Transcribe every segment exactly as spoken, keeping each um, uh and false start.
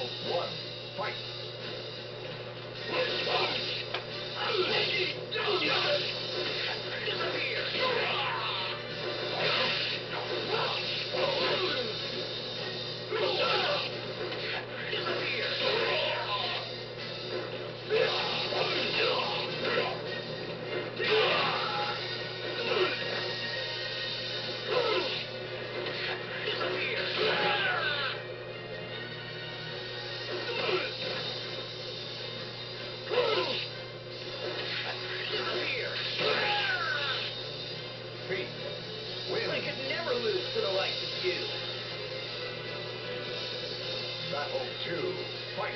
Battle one. Fight. Pete, win. I could never lose to the likes of you. Battle two. Fight.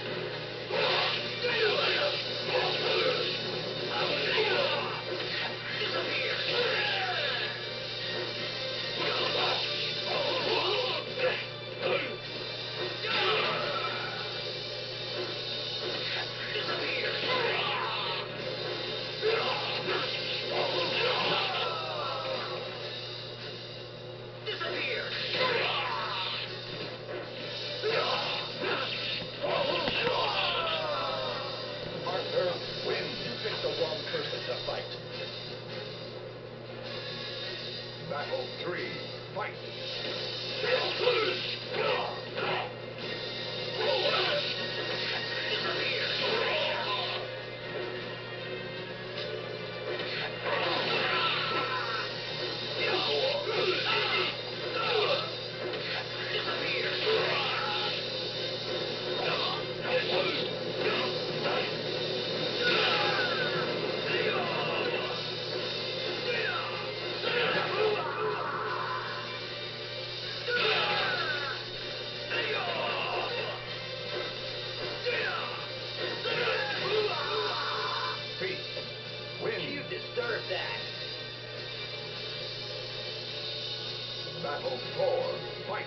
Arthur, win. You picked the wrong person to fight. Battle three. Fight. Pete, win. You deserve that. Battle four. Fight.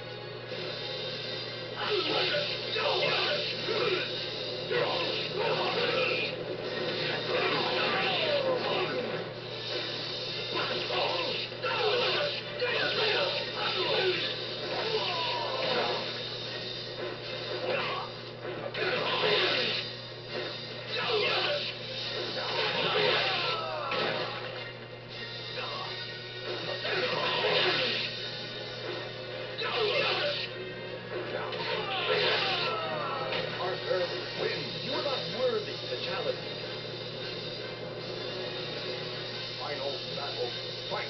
Arthur, win. You are not worthy of the challenge. Final battle. Fight.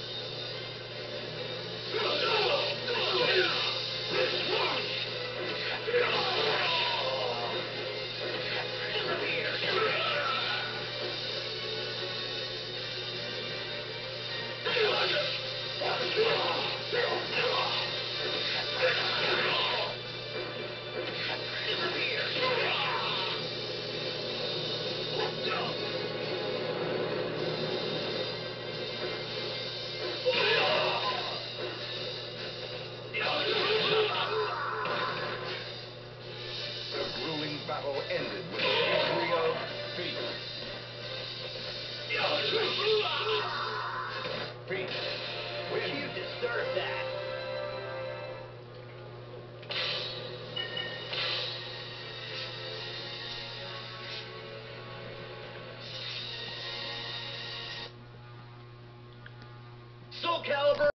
The grueling battle ended with the victory of Pete. Pete, win. You deserve that. Soul Calibur.